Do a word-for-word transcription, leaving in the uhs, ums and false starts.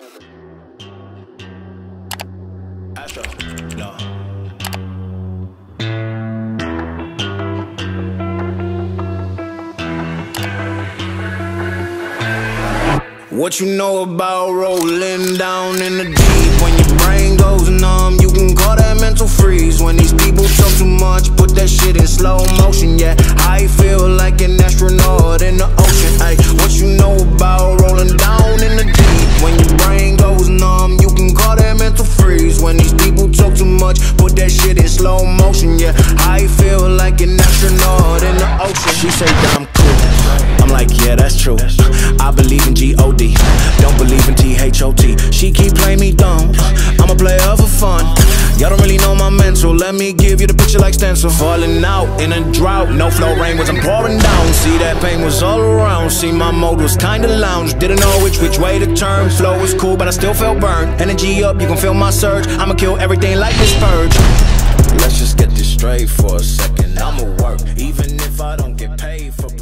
Astro, no. What you know about rolling down in the deep? When your brain goes numb, you can call that mental freeze. When these people talk too much, put that shit in slow motion. Yeah, I feel like an astronaut in the ocean. Ay, what you know about rolling down in the deep? When your brain goes numb, you can call that mental freeze. When these people talk too much, put that shit in slow motion. Yeah, I feel like an astronaut in the ocean. She say that I'm cool, I'm like, yeah, that's true. I believe in G O D, don't believe in T H O T. She keep playing me dumb, I'm a player for fun. Y'all don't really know my mental, let me give you the picture like stencil. Falling out in a drought, no flow rain wasn't pouring down. See, that pain was all around, see, my mode was kinda lounge. Didn't know which which way to turn, flow was cool but I still felt burned. Energy up, you can feel my surge, I'ma kill everything like this purge. Let's just get this straight for a second, I'ma work, even if I don't get paid for